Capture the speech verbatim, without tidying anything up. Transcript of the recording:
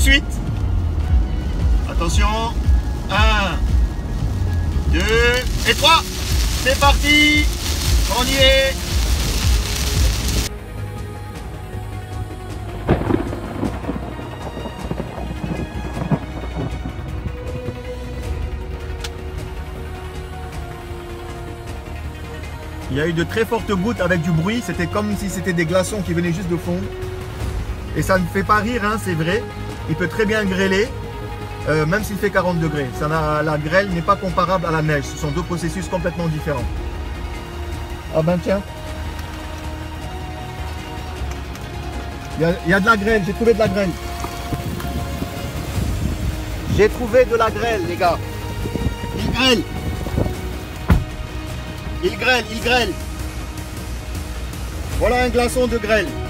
suite. Attention. un, deux et trois. C'est parti. On y est. Il y a eu de très fortes gouttes avec du bruit, c'était comme si c'était des glaçons qui venaient juste de fondre. Et ça ne fait pas rire, hein, c'est vrai. Il peut très bien grêler, euh, même s'il fait quarante degrés. Ça la grêle n'est pas comparable à la neige, ce sont deux processus complètement différents. Ah ben tiens. Il y a, il y a de la grêle, j'ai trouvé de la grêle. J'ai trouvé de la grêle, les gars. Il grêle. Il grêle, il grêle. Voilà un glaçon de grêle.